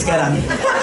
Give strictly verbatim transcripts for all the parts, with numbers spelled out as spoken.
sekarang.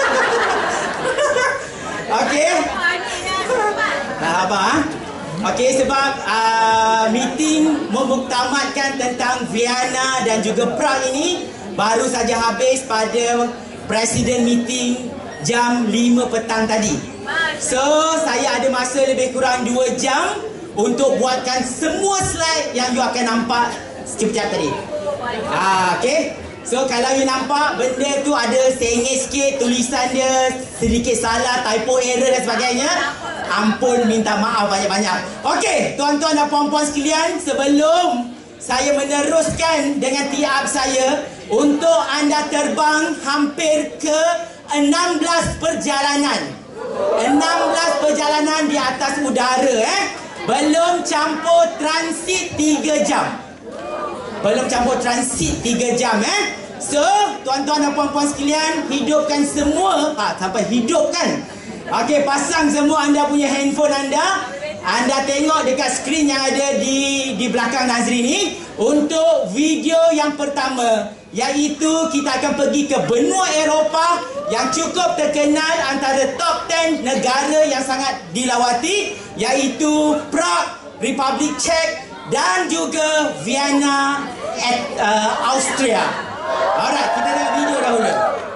Okey. Nah, apa? Ha? Okey, sebab uh, meeting memuktamadkan tentang Vienna dan juga Prague ini baru saja habis pada Presiden meeting jam lima petang tadi. So, saya ada masa lebih kurang dua jam untuk buatkan semua slide yang you akan nampak sekejap tadi. Ah, okey. So, kalau you nampak benda tu ada sengit sikit, tulisan dia sedikit salah, typo error dan sebagainya, ampun minta maaf banyak-banyak. Okey, tuan-tuan dan puan-puan sekalian, sebelum saya meneruskan dengan tiap saya untuk anda terbang hampir ke enam belas perjalanan. enam belas perjalanan di atas udara eh. Belum campur transit tiga jam. Belum campur transit tiga jam eh. So, tuan-tuan dan puan-puan sekalian, hidupkan semua, ha, sampai hidupkan. Okey, pasang semua anda punya handphone anda. Anda tengok dekat skrin yang ada di di belakang Nazri ni untuk video yang pertama, iaitu kita akan pergi ke benua Eropah yang cukup terkenal antara top sepuluh negara yang sangat dilawati, iaitu Prague, Republik Czech dan juga Vienna, at, uh, Austria. Alright, kita tengok video dahulu.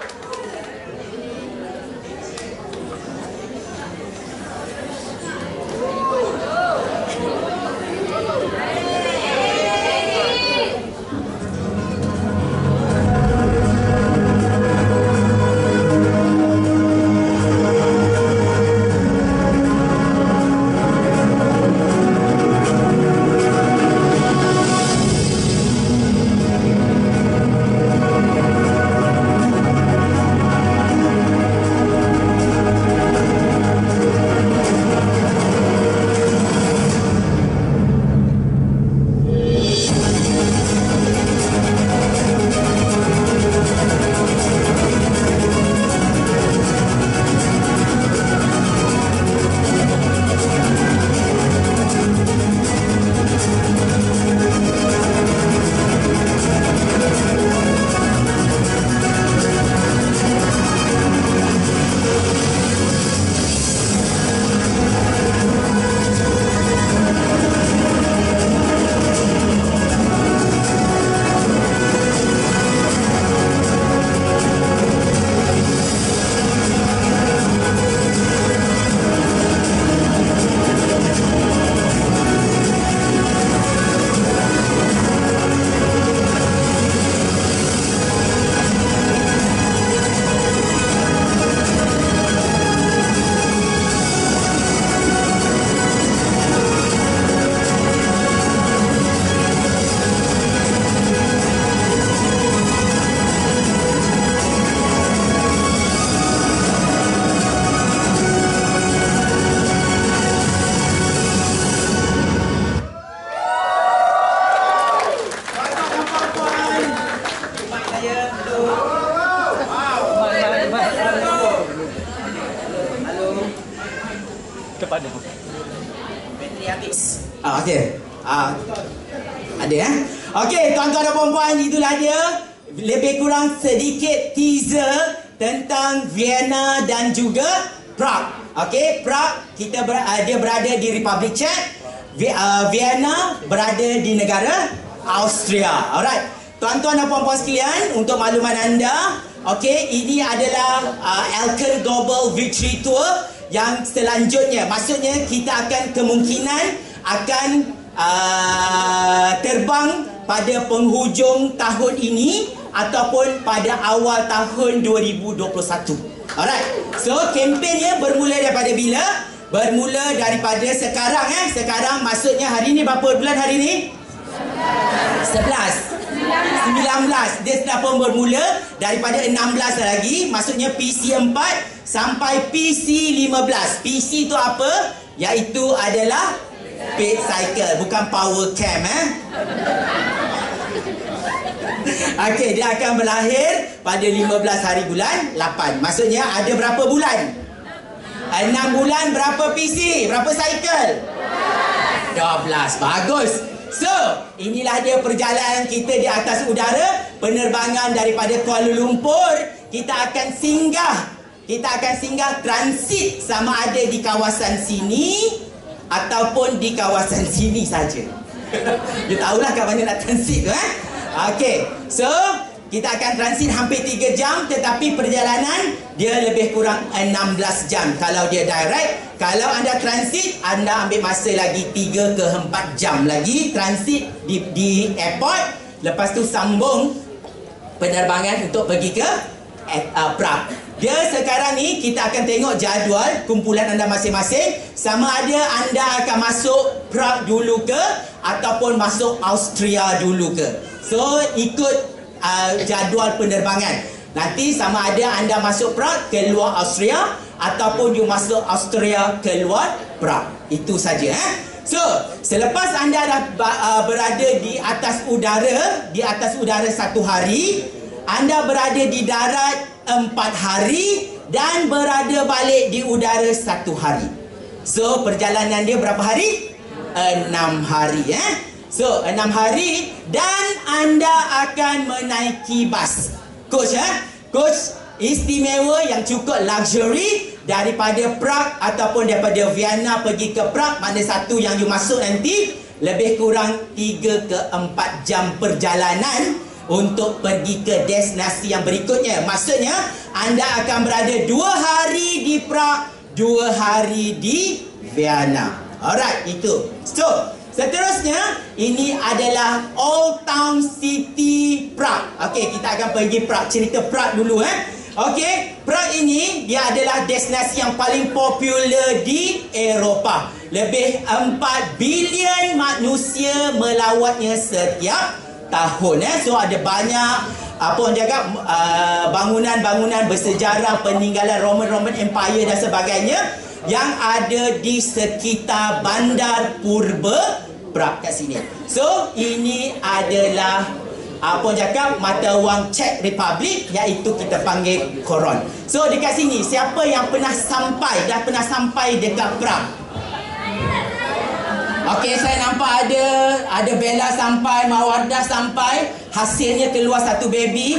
Kepada bateri habis. Ah, okey. Ah, ada eh? Okey, tuan-tuan dan puan-puan, itulah dia lebih kurang sedikit teaser tentang Vienna dan juga Prague. Okey, Prague kita ber, uh, dia berada di Republik Czech. Uh, Vienna berada di negara Austria. Alright. Tuan-tuan dan puan-puan sekalian, untuk makluman anda, okey, ini adalah uh, Alcon Global Victory Tour yang selanjutnya. Maksudnya kita akan kemungkinan akan uh, terbang pada penghujung tahun ini ataupun pada awal tahun dua ribu dua puluh satu. Alright. So, kempennya bermula daripada bila? Bermula daripada sekarang eh. Sekarang maksudnya hari ni berapa bulan hari ni? sebelas. sembilan belas. Dia sudah pun bermula daripada enam belas lagi. Maksudnya P C empat sampai P C lima belas. P C itu apa? Iaitu adalah paid cycle, bukan power cam eh. Okey, dia akan berakhir pada lima belas hari bulan lapan. Maksudnya ada berapa bulan? enam bulan, berapa P C? Berapa cycle? dua belas. Bagus. So, inilah dia perjalanan kita di atas udara. Penerbangan daripada Kuala Lumpur kita akan singgah. Kita akan singgah transit sama ada di kawasan sini ataupun di kawasan sini saja. You tahulah kat mana nak transit tu, eh? Okey. So, kita akan transit hampir tiga jam, tetapi perjalanan dia lebih kurang enam belas jam kalau dia direct. Kalau anda transit, anda ambil masa lagi tiga ke empat jam lagi transit di, di airport. Lepas tu sambung penerbangan untuk pergi ke uh, Prague. Dia sekarang ni kita akan tengok jadual kumpulan anda masing-masing, sama ada anda akan masuk Prague dulu ke ataupun masuk Austria dulu ke. So ikut Uh, jadual penerbangan. Nanti sama ada anda masuk Prague keluar Austria ataupun you masuk Austria keluar Prague. Itu saja, eh? So, selepas anda dah uh, berada di atas udara, di atas udara satu hari, anda berada di darat empat hari dan berada balik di udara satu hari. So, perjalanan dia berapa hari? Enam hari, eh? So, enam hari dan anda akan menaiki bas. Coach, eh? Coach istimewa yang cukup luxury daripada Prague ataupun daripada Vienna pergi ke Prague. Mana satu yang you masuk nanti lebih kurang tiga ke empat jam perjalanan untuk pergi ke destinasi yang berikutnya. Maksudnya, anda akan berada dua hari di Prague, dua hari di Vienna. Alright, itu. So, seterusnya, ini adalah Old Town City Prague. Okey, kita akan pergi Prague. Cerita Prague dulu, eh. Okey, Prague ini dia adalah destinasi yang paling popular di Eropah. Lebih empat bilion manusia melawatnya setiap tahun, eh. So ada banyak apa orang cakap uh, bangunan-bangunan bersejarah, peninggalan Roman-Roman Empire dan sebagainya yang ada di sekitar bandar purba Prague kat sini. So, ini adalah apa orang cakap mata wang Czech Republic, iaitu kita panggil koron. So, dekat sini siapa yang pernah sampai, dah pernah sampai dekat Prague? Okey, saya nampak ada ada Bella sampai, Mawardah sampai, hasilnya keluar satu baby.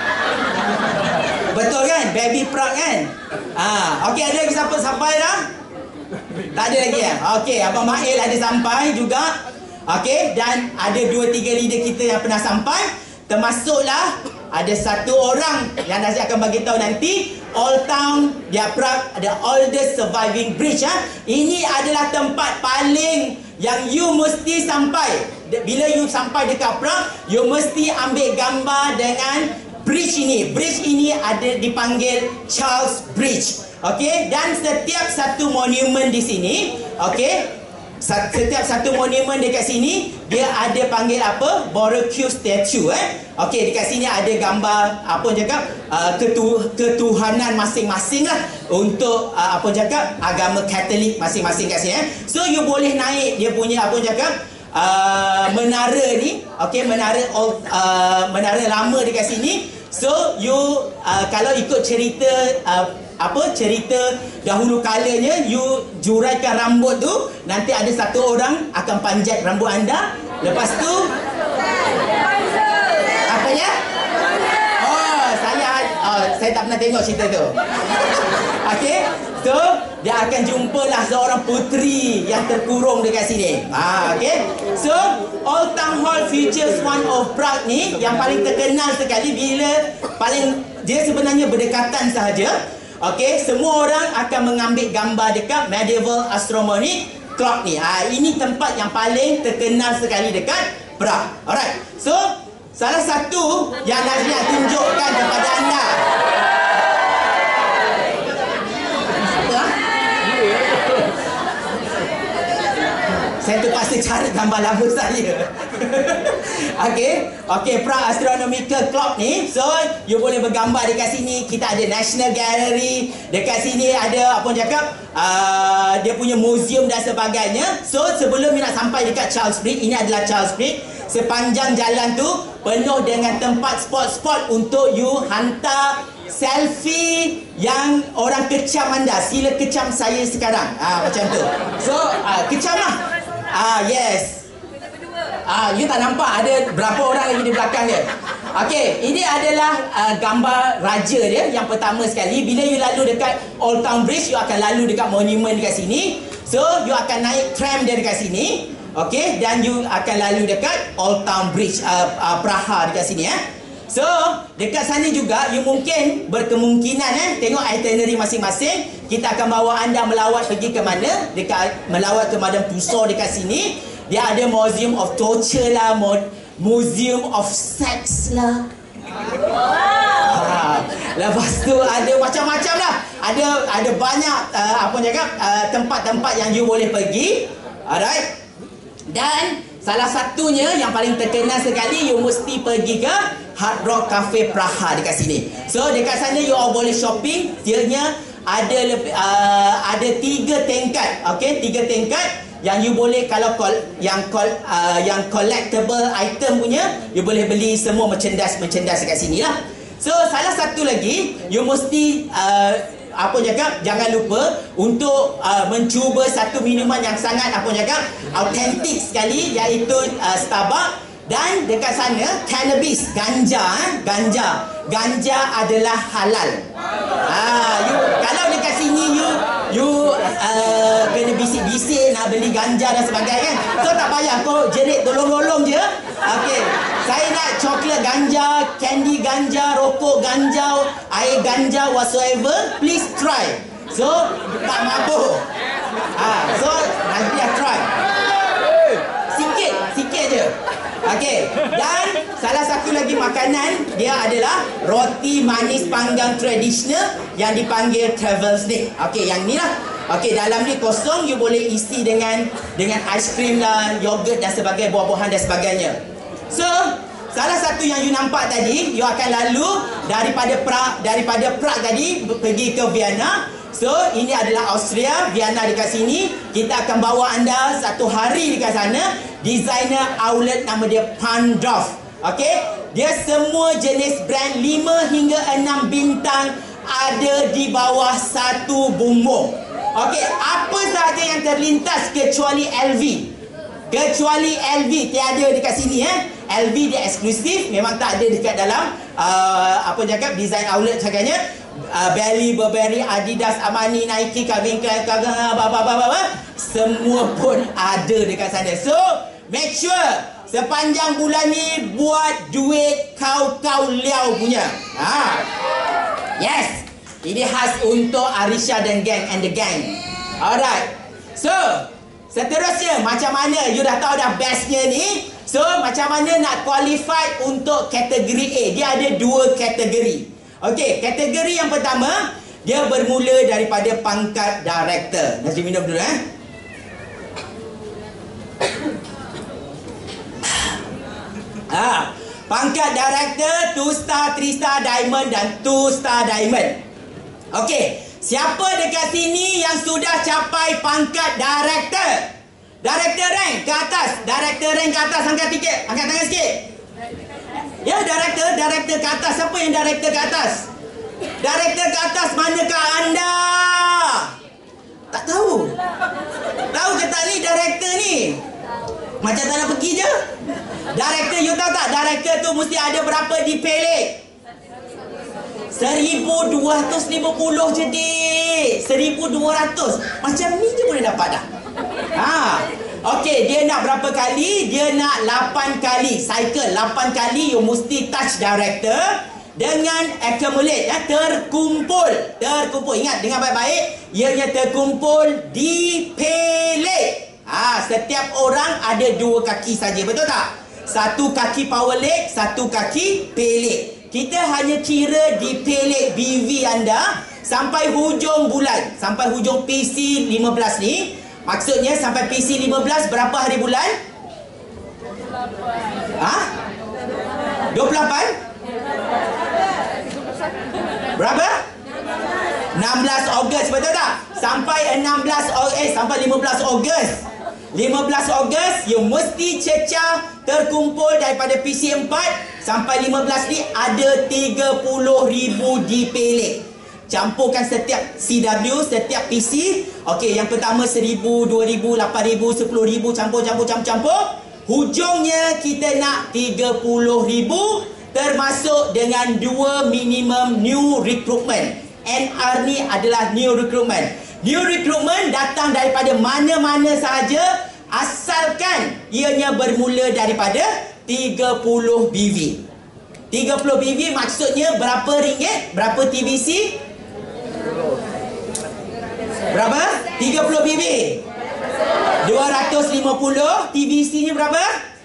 Betul kan? Baby Prague kan? Ah, okey, ada lagi siapa sampai dah? Tak ada lagi ya? Okey, Abang Mail ada sampai juga. Okey, dan ada dua tiga leader kita yang pernah sampai. Termasuklah ada satu orang yang Nazir akan bagi tahu nanti. Old Town dia Prague, the oldest surviving bridge, ha? Ini adalah tempat paling yang you mesti sampai. Bila you sampai dekat Prague, you mesti ambil gambar dengan bridge ini. Bridge ini ada dipanggil Charles Bridge. Okey, dan setiap satu monumen di sini, okey, setiap satu monumen dekat sini dia ada panggil apa? Barbecue statue, eh. Okey, dekat sini ada gambar apa orang cakap uh, ketu, ketuhanan masing-masing lah untuk uh, apa orang cakap agama Katolik masing-masing kat sini, eh. So you boleh naik dia punya apa orang cakap uh, menara ni, okey, menara old, uh, menara lama dekat sini. So you uh, kalau ikut cerita uh, apa cerita dahulu kalanya, you juraikan rambut tu, nanti ada satu orang akan panjat rambut anda. Lepas tu apa ya? Oh, saya oh, saya tak pernah tengok cerita tu. Okey, so dia akan jumpalah seorang puteri yang terkurung dekat sini. Ah, okey. So Old Town Hall features one of Prague ni yang paling terkenal sekali bila paling dia sebenarnya berdekatan sahaja. Okey, semua orang akan mengambil gambar dekat medieval astronomical clock ni. Ah, ini tempat yang paling terkenal sekali dekat Prague. Alright. So, salah satu yang Nazri nak tunjukkan kepada anda. Apa? Saya terpaksa cari gambar lama saya. Okey, okey, Prague Astronomical Clock ni. So, you boleh bergambar dekat sini. Kita ada National Gallery. Dekat sini ada apa orang cakap uh, dia punya museum dan sebagainya. So, sebelum you nak sampai dekat Charles Bridge, ini adalah Charles Bridge. Sepanjang jalan tu penuh dengan tempat spot-spot untuk you hantar selfie yang orang kecam anda. Sila kecam saya sekarang. Ah, macam tu. So, uh, kecam lah. Ah, yes. Ah, you tak nampak ada berapa orang lagi di belakang dia. Okey, ini adalah uh, gambar raja dia yang pertama sekali. Bila you lalu dekat Old Town Bridge, you akan lalu dekat monumen dekat sini. So, you akan naik tram dia dekat sini. Okey, dan you akan lalu dekat Old Town Bridge uh, uh, Praha dekat sini eh. So, dekat sana juga you mungkin berkemungkinan eh tengok itinerary masing-masing. Kita akan bawa anda melawat pergi ke mana? Dekat melawat ke Madame Tussauds dekat sini. Dia ada Museum of Torture lah, Museum of Sex lah. Wow. Ha, lepas tu ada macam-macam lah. Ada ada banyak uh, apa cakap uh, tempat-tempat yang you boleh pergi. Alright. Dan salah satunya yang paling terkenal sekali, you mesti pergi ke Hard Rock Cafe Praha dekat sini. So dekat sana you all boleh shopping. Tianya ada lebih, uh, ada tiga tingkat. Okey, tiga tingkat yang you boleh kalau call yang call uh, yang collectible item punya, you boleh beli semua merchandise merchandise dekat sini lah. So salah satu lagi, you mesti uh, apa cakap, jangan lupa untuk uh, mencuba satu minuman yang sangat apa cakap autentik sekali, iaitu uh, Starbucks. Dan dekat sana cannabis, ganja eh? ganja ganja adalah halal. Ah, you kalau dekat sini you you uh, kena bisik-bisik nak beli ganja dan sebagainya kan. So tak payah, kau jerit tolong-tolong je. Okey, saya nak coklat ganja, candy ganja, rokok ganja, air ganja whatsoever, please try. So tak mabuk. Ah, so nanti dah try. Sikit, sikit je. Okey, dan salah satu lagi makanan dia adalah roti manis panggang tradisional yang dipanggil travel snake. Okey, yang ni lah. Okey, dalam ni kosong, you boleh isi dengan dengan aiskrim lah, yogurt dan sebagainya, buah-buahan dan sebagainya. So, salah satu yang you nampak tadi, you akan lalu daripada Prague, daripada Prague tadi pergi ke Vienna. So, ini adalah Austria, Vienna dekat sini. Kita akan bawa anda satu hari dekat sana. Designer outlet nama dia Pandorf. Okey, dia semua jenis brand lima hingga enam bintang ada di bawah satu bumbung. Okey, apa sahaja yang terlintas kecuali L V. Kecuali L V tiada dekat sini eh. L V dia eksklusif, memang tak ada dekat dalam uh, apa cakap design outlet sebagainya. Uh, Belly, Burberry, Adidas, Armani, Nike, Calvin Klein, apa-apa-apa, semua pun ada dekat sana. So, make sure sepanjang bulan ni buat duit kau-kau liau punya. Ha. Yes. Ini khas untuk Arisha dan gang and the gang. Alright. So, seterusnya macam mana? You dah tahu dah bestnya ni. So, macam mana nak qualify untuk kategori A? Dia ada dua kategori. Okey, kategori yang pertama, dia bermula daripada pangkat director. Nasi minum dulu eh. Ah, pangkat director, two star, three star diamond dan two star diamond. Okey, siapa dekat sini yang sudah capai pangkat director? Director rank ke atas, director rank ke atas, angkat tiket, angkat tangan sikit. Ya, director, director ke atas. Siapa yang director ke atas? Director ke atas, manakah anda? Tak tahu. Tahu ke tak ni director ni? Macam tak nak pergi je. Director, you tahu tak? Director tu mesti ada berapa di pelik? seribu dua ratus lima puluh je, dik. seribu dua ratus. Macam ni je boleh dapat dah. Ha. Okey, dia nak berapa kali? Dia nak lapan kali. Cycle lapan kali you mesti touch director dengan accumulate ya, terkumpul. Terkumpul. Ingat dengan baik-baik, ianya terkumpul di pelik. Ah, ha, setiap orang ada dua kaki saja, betul tak? Satu kaki power leg, satu kaki pelik. Kita hanya kira di pelik B V anda sampai hujung bulan, sampai hujung P C lima belas ni. Maksudnya sampai P C lima belas berapa hari bulan? Ha? dua puluh lapan? Berapa? enam belas Ogos, betul tak? Sampai enam belas eh sampai lima belas Ogos. lima belas Ogos you mesti cecah terkumpul daripada P C empat sampai lima belas ni ada tiga puluh ribu di pelik. Campurkan setiap C W, setiap P C. Okey, yang pertama seribu, dua ribu, lapan ribu, sepuluh ribu, campur, campur, campur, campur. Hujungnya kita nak tiga puluh ribu termasuk dengan dua minimum new recruitment. N R ni adalah new recruitment. New recruitment datang daripada mana-mana sahaja, asalkan ianya bermula daripada tiga puluh B V. tiga puluh B V maksudnya berapa ringgit? Berapa T V C? Berapa? tiga puluh B V. dua ratus lima puluh. T V C ni berapa?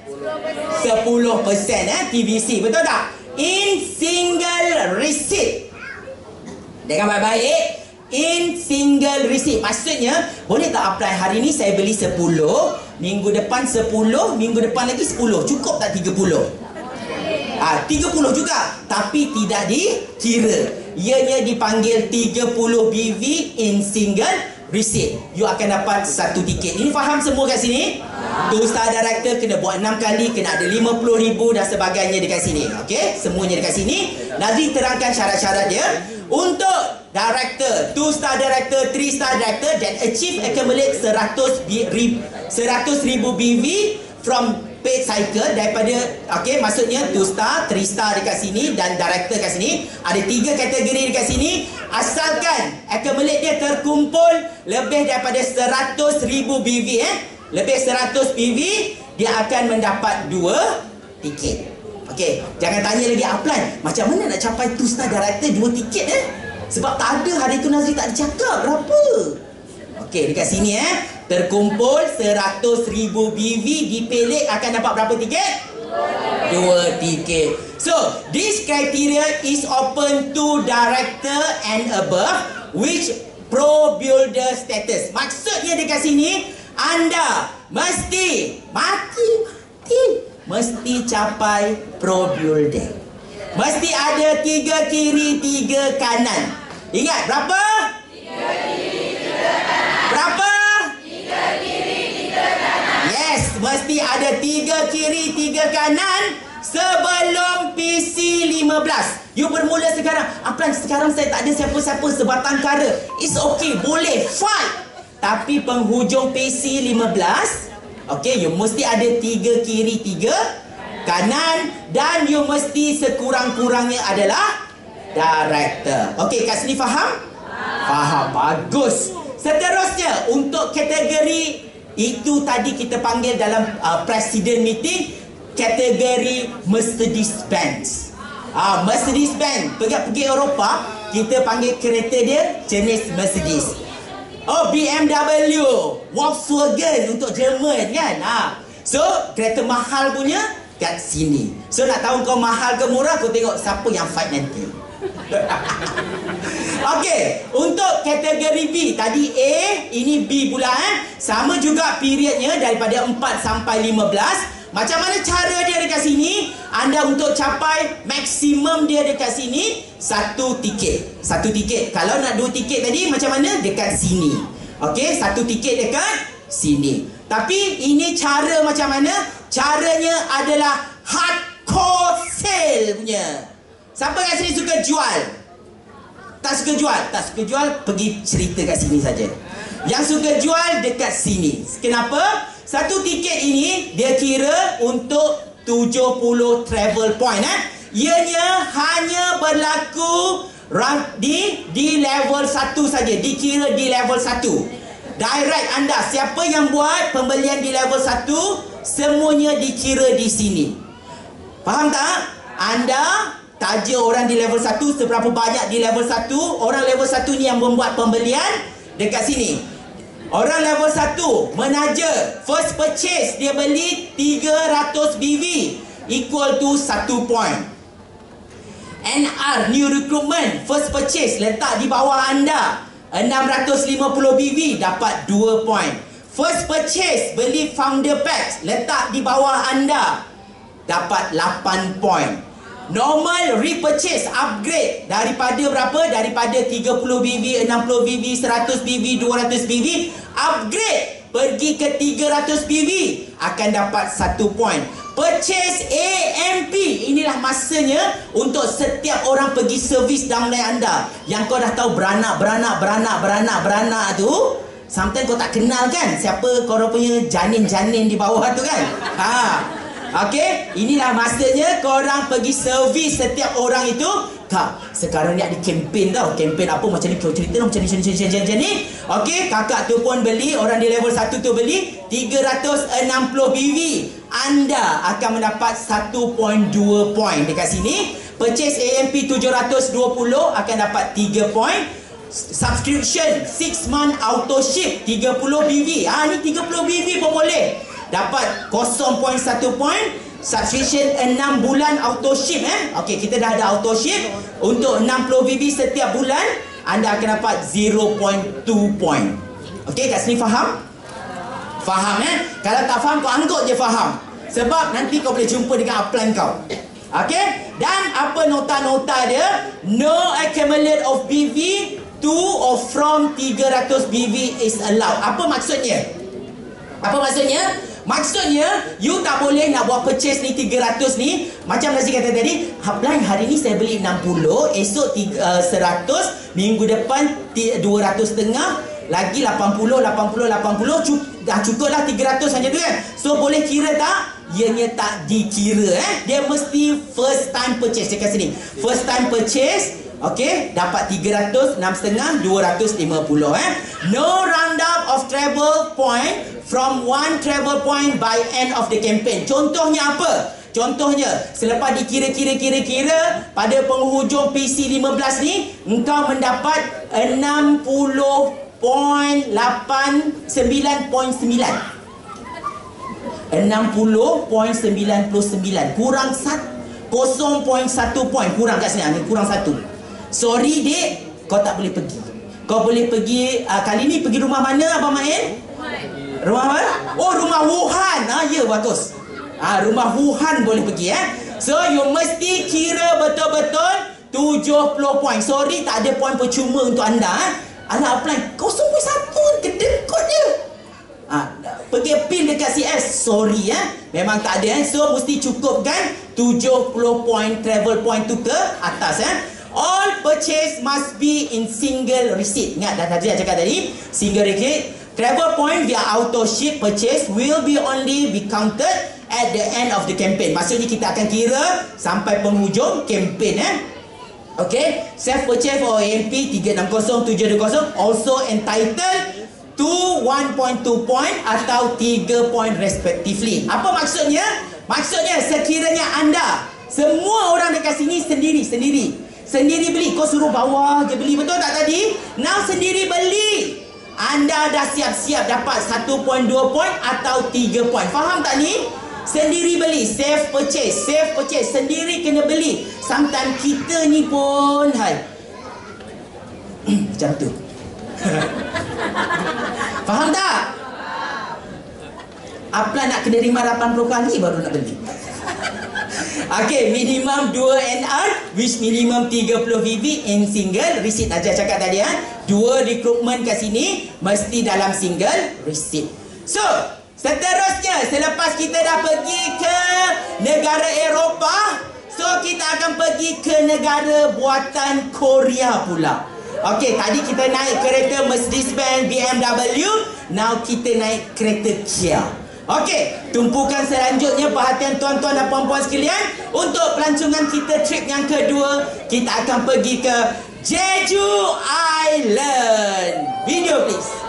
sepuluh peratus eh, T V C. Betul tak? In single receipt. Dengar baik-baik. In single receipt. Maksudnya, boleh tak apply hari ni saya beli sepuluh, minggu depan sepuluh, minggu depan lagi sepuluh. Cukup tak tiga puluh? Ah, tiga puluh juga, tapi tidak dikira. Ianya dipanggil tiga puluh B V in single receipt. You akan dapat satu tiket. Ini faham semua kat sini? Two star director kena buat enam kali, kena ada lima puluh ribu dan sebagainya dekat sini. Okey, semuanya dekat sini. Nazri terangkan syarat-syarat dia. Untuk director, two star director, three star director that achieve accumulate seratus ribu B V from paid cycle daripada, okey, maksudnya two star, three star dekat sini dan director kat sini. Ada tiga kategori dekat sini. Asalkan accumulate dia terkumpul lebih daripada seratus ribu B V eh. Lebih seratus B V, dia akan mendapat dua tiket. Okey, jangan tanya lagi apply. Macam mana nak capai two star director dua tiket eh? Sebab tak ada, hari tu Nazri tak ada cakap berapa. Okey, dekat sini eh, terkumpul seratus ribu B V dipelik akan dapat berapa tiket? Dua tiket. So, this criteria is open to director and above which pro builder status. Maksudnya dekat sini, anda mesti mati mati mesti capai pro builder. Mesti ada tiga kiri, tiga kanan. Ingat berapa? Tiga kiri, tiga kanan. Berapa? Tiga kiri, tiga kanan. Yes, mesti ada tiga kiri, tiga kanan sebelum P C lima belas. You bermula sekarang. Apa sekarang saya tak ada siapa-siapa sebatang kara. It's okay, boleh, fight. Tapi penghujung P C lima belas, okay, you mesti ada tiga kiri, tiga kanan. Dan you mesti sekurang-kurangnya adalah director. Okey, kat sini faham? Faham. Bagus. Seterusnya, untuk kategori itu tadi kita panggil dalam uh, President meeting, kategori Mercedes-Benz. Ah, Mercedes-Benz. Pergi-pergi Eropah, kita panggil kereta dia jenis Mercedes. Oh, B M W, Volkswagen untuk Jerman kan. Ah. So, kereta mahal punya kat sini. So, nak tahu kau mahal ke murah, kau tengok siapa yang fight nanti. Okey, untuk kategori B, tadi A, ini B pula eh. Sama juga periodnya daripada empat sampai lima belas. Macam mana cara dia dekat sini? Anda untuk capai maksimum dia dekat sini, satu tiket. Satu tiket. Kalau nak dua tiket tadi, macam mana? Dekat sini. Okey, satu tiket dekat sini. Tapi ini cara macam mana? Caranya adalah hardcore sale punya. Siapa kat sini suka jual? Tak suka jual? Tak suka jual, pergi cerita kat sini saja. Yang suka jual dekat sini. Kenapa? Satu tiket ini dia kira untuk tujuh puluh travel point eh. Ianya hanya berlaku di di level satu saja. Dikira di level satu. Direct anda, siapa yang buat pembelian di level satu, semuanya dikira di sini. Faham tak? Anda taja orang di level satu, seberapa banyak di level satu. Orang level satu ni yang membuat pembelian dekat sini. Orang level satu menaja, first purchase dia beli tiga ratus B V equal to satu point. N R, new recruitment, first purchase letak di bawah anda, enam ratus lima puluh B V dapat dua point. First purchase beli founder packs letak di bawah anda, dapat lapan point. Normal repurchase upgrade daripada berapa? Daripada tiga puluh B V, enam puluh B V, seratus B V, dua ratus B V, upgrade pergi ke tiga ratus B V akan dapat satu point. Purchase A M P, inilah masanya untuk setiap orang pergi servis downline anda. Yang kau dah tahu beranak, beranak, beranak, beranak, beranak tu, sometimes kau tak kenal kan siapa kau punya janin-janin di bawah tu kan. Ha. Okey, inilah masanya korang pergi servis setiap orang itu. Kak, sekarang ni ada kempen tau. Kempen apa macam ni, kau cerita dong macam ni, macam ni, macam ni, macam ni. Okey, kakak tu pun beli, orang di level satu tu beli tiga ratus enam puluh B V. Anda akan mendapat satu perpuluhan dua poin dekat sini. Purchase A M P tujuh ratus dua puluh akan dapat tiga poin. Subscription six month auto ship tiga puluh B V. Ah, ni tiga puluh B V pun boleh. Dapat kosong perpuluhan satu poin. Subscription enam bulan auto ship eh. Okey, kita dah ada auto ship untuk enam puluh B V setiap bulan. Anda akan dapat zero perpuluhan dua poin. Okey, kat sini faham? Faham eh? Kalau tak faham kau anggap je faham. Sebab nanti kau boleh jumpa dengan upline kau. Okey? Dan apa nota-nota dia? No accumulate of B V to or from tiga ratus B V is allowed. Apa maksudnya? Apa maksudnya? Maksudnya you tak boleh nak buat purchase ni tiga ratus ni. Macam Nazri kata tadi, upline hari ni saya beli enam puluh, esok seratus, minggu depan dua ratus setengah, lagi lapan puluh, lapan puluh, lapan puluh, dah cukup lah tiga ratus macam tu kan. So boleh kira tak? Ianya tak dikira eh. Dia mesti first time purchase dekat sini. First time purchase, okey, dapat tiga ratus, enam setengah, dua ratus lima puluh eh. No roundup of travel point from one travel point by end of the campaign. Contohnya apa? Contohnya, selepas dikira-kira-kira-kira, pada penghujung P C lima belas ni, engkau mendapat enam puluh perpuluhan lapan sembilan perpuluhan sembilan. enam puluh perpuluhan sembilan puluh sembilan. Kurang kosong perpuluhan satu poin. Kurang kat sini, kurang satu. Sorry dek, kau tak boleh pergi. Kau boleh pergi, uh, kali ni pergi rumah mana Abang Main? Rumah mana? Oh, rumah Wuhan. Ah, ya, bagus. Ah, rumah Wuhan boleh pergi eh. So, you mesti kira betul-betul tujuh puluh poin. Sorry, tak ada poin percuma untuk anda eh. Alah, apply kosong perpuluhan satu, kedekut je. Ah, pergi pin dekat C S. Sorry eh, memang tak ada eh. So, mesti cukupkan tujuh puluh poin travel point tu ke atas eh. All purchase must be in single receipt. Ingat dah tadi dah cakap tadi, single receipt. Travel point via auto ship purchase will be only be counted at the end of the campaign. Maksudnya kita akan kira sampai penghujung campaign eh. Okay, self purchase for A M P tiga enam kosong tujuh dua kosong also entitled to one point two point atau tiga point respectively. Apa maksudnya? Maksudnya sekiranya anda, semua orang dekat sini sendiri-sendiri Sendiri beli, kau suruh bawa je beli, betul tak tadi? Now sendiri beli, anda dah siap-siap dapat satu perpuluhan dua poin atau tiga poin. Faham tak ni? Sendiri beli, safe purchase, safe purchase, sendiri kena beli. Sometimes kita ni pun hai macam tu. Faham tak? Apa nak kena terima lapan puluh kali baru nak beli. Okey, minimum dua N R which minimum tiga puluh V V in single receipt. Ajar cakap tadi ha. Dua recruitment kat sini mesti dalam single receipt. So, seterusnya selepas kita dah pergi ke negara Eropah, so kita akan pergi ke negara buatan Korea pula. Okey, tadi kita naik kereta Mercedes-Benz, B M W, now kita naik kereta Kia. Okey, tumpukan selanjutnya perhatian tuan-tuan dan puan-puan sekalian. Untuk pelancongan kita trip yang kedua, kita akan pergi ke Jeju Island. Video please.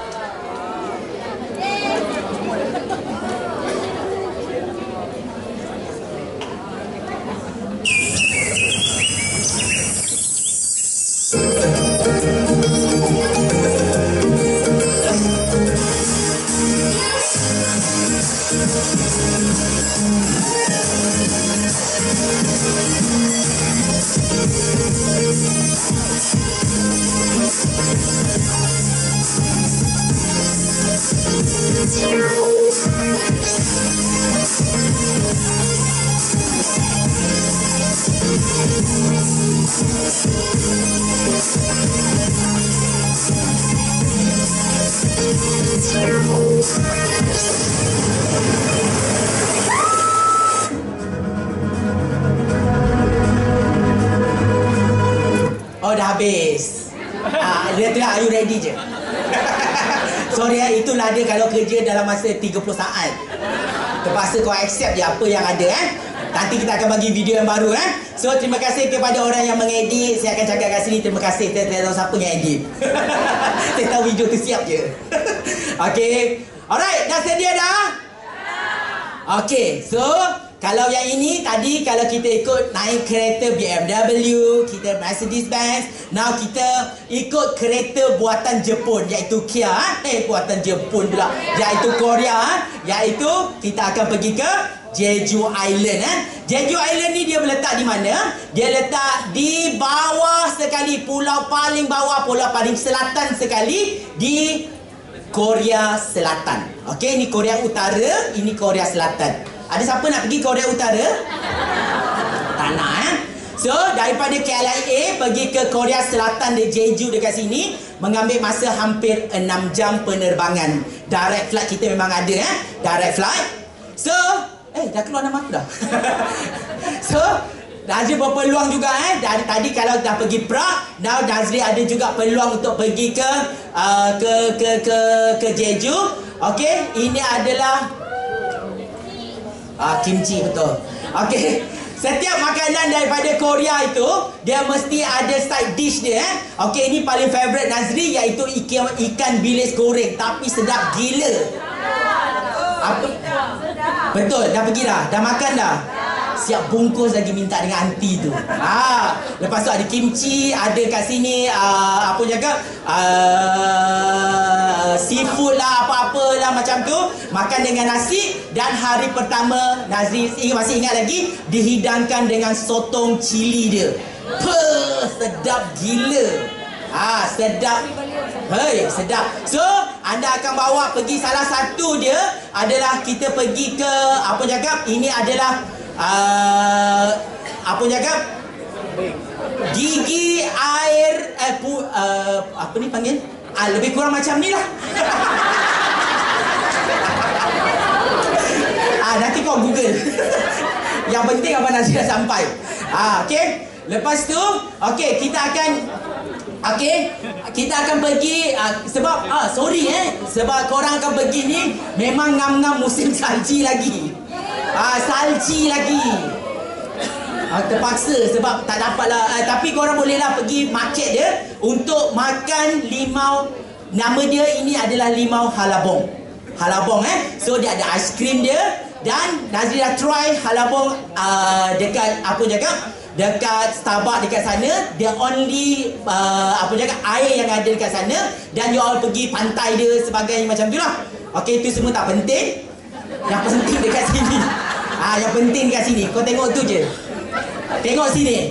Oh, dah habis. Ah, dia tu, are you ready je? Sorry ya, itulah dia kalau kerja dalam masa tiga puluh saat. Terpaksa kau accept je apa yang ada eh. Nanti kita akan bagi video yang baru eh. So terima kasih kepada orang yang mengedit. Saya akan cakap kat sini terima kasih. Saya tak tahu siapa yang edit. Saya tahu video tu siap je. Okay. Alright, dah sedia dah? Okay, so kalau yang ini tadi kalau kita ikut naik kereta B M W, kita Mercedes-Benz, now kita ikut kereta buatan Jepun iaitu Kia, eh buatan Jepun pula, iaitu Korea, iaitu kita akan pergi ke Jeju Island eh. Jeju Island ni dia letak di mana? Dia letak di bawah sekali, pulau paling bawah, pulau paling selatan sekali di Korea Selatan. Okey, ini Korea Utara, ini Korea Selatan. Ada siapa nak pergi Korea Utara? Tak nak eh? So, daripada K L I A pergi ke Korea Selatan di Jeju dekat sini mengambil masa hampir enam jam penerbangan. Direct flight kita memang ada eh? Direct flight. So, eh dah keluar nama aku dah. So, dah ada berpeluang juga eh. Dari tadi kalau dah pergi Prague, now Nazri ada juga peluang untuk pergi ke uh, ke ke ke ke Jeju. Okey, ini adalah uh, kimchi betul. Okey. Setiap makanan daripada Korea itu dia mesti ada side dish dia eh. Okey, ini paling favorite Nazri iaitu ikan ikan bilis goreng tapi sedap gila. Apa? Betul, dah pergi dah? Dah makan dah? Siap bungkus lagi minta dengan aunty tu. Ah, lepas tu ada kimchi, ada kat sini uh, apa cakap? Uh, seafood lah, apa-apa lah macam tu. Makan dengan nasi dan hari pertama Nazri masih ingat lagi dihidangkan dengan sotong cili dia. Puh, sedap gila. Ah, sedap. Hei, sedap. So, anda akan bawa pergi salah satu dia adalah kita pergi ke apa cakap? Ini adalah uh, apa cakap? Gigi air eh, pu, uh, apa ni panggil? Ah, lebih kurang macam ni lah. Ah, nanti kau Google. Yang penting apa Nazri dah sampai. Ah, okey. Lepas tu, okey, kita akan okey, kita akan pergi uh, sebab ah sorry eh sebab korang akan pergi ni memang ngam-ngam musim salji lagi. Ah salji lagi. Ah, terpaksa sebab tak dapat lah uh, tapi korang bolehlah pergi market dia untuk makan limau. Nama dia ini adalah limau halabong. Halabong eh. So dia ada aiskrim dia dan Nazri dah try halabong uh, dekat apa cakap? Dekat Starbucks dekat sana. Dia only uh, apa cakap air yang ada dekat sana. Dan you all pergi pantai dia sebagainya macam tu lah. Okay, itu semua tak penting. Yang penting dekat sini. Ah, yang penting dekat sini. Kau tengok tu je. Tengok sini.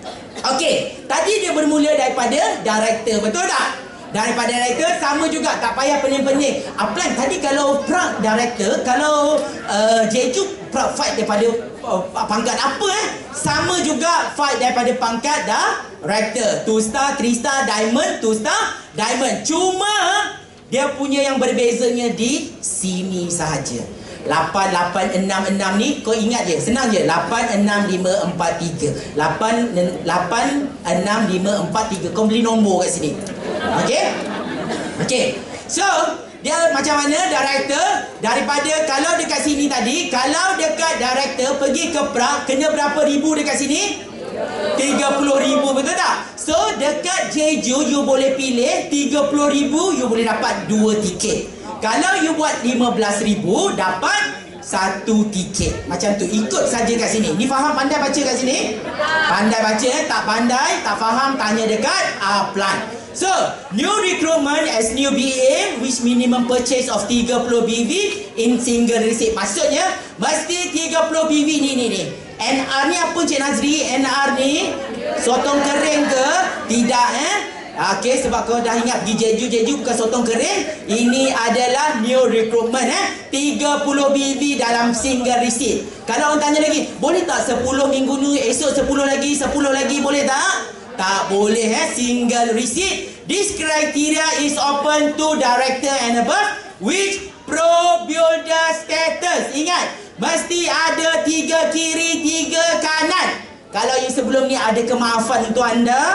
Okay, tadi dia bermula daripada director, betul tak? Daripada director sama juga, tak payah pening-pening. Aplan tadi kalau Prague director, kalau uh, Jeju Prague fight daripada uh, pangkat apa eh? Sama juga fight daripada pangkat director. Two star, three star, diamond, two star, diamond. Cuma dia punya yang berbezanya di sini sahaja. lapan lapan enam enam ni kau ingat je, senang je. lapan enam lima empat tiga. lapan lapan enam lima empat tiga. Kau beli nombor kat sini. Okey? Okey. So, dia macam mana director daripada kalau dekat sini tadi, kalau dekat director pergi ke Prague kena berapa ribu dekat sini? tiga puluh ribu, betul tak? So, dekat Jeju you boleh pilih tiga puluh ribu you boleh dapat dua tiket. Kalau you buat lima belas ribu dapat satu tiket. Macam tu, ikut saja kat sini. Ni faham, pandai baca kat sini? Pandai baca eh? Tak pandai, tak faham, tanya dekat Aplan. So, new recruitment as new B A which minimum purchase of tiga puluh B V in single receipt. Maksudnya, mesti tiga puluh B V ni ni ni. N R ni apa Cik Nazri? N R ni sotong kering ke? Tidak eh? Okey, sebab kau dah ingat pergi Jeju, Jeju bukan sotong kering. Ini adalah new recruitment eh. tiga puluh B V dalam single receipt. Kalau orang tanya lagi, boleh tak sepuluh minggu ni, esok sepuluh lagi, sepuluh lagi, boleh tak? Tak boleh eh, single receipt. This criteria is open to director and above which pro builder status. Ingat, mesti ada tiga kiri, tiga kanan. Kalau yang sebelum ni ada kemaafan untuk anda,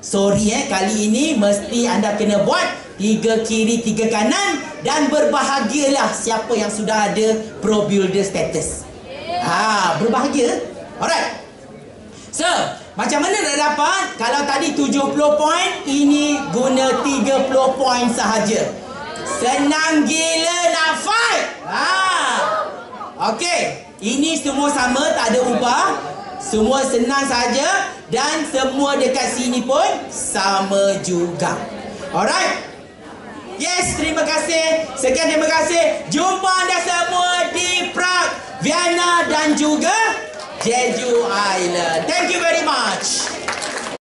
Sorry eh, kali ini mesti anda kena buat tiga kiri, tiga kanan. Dan berbahagialah siapa yang sudah ada Pro Builder status. Ha, berbahagia. Alright. So, macam mana nak dapat? Kalau tadi tujuh puluh poin, ini guna tiga puluh poin sahaja. Senang gila nak fight. Ha. Okey, ini semua sama, tak ada ubah. Semua senang saja. Dan semua dekat sini pun sama juga. Alright. Yes, terima kasih. Sekian, terima kasih. Jumpa anda semua di Prague, Vienna dan juga Jeju Island. Thank you very much.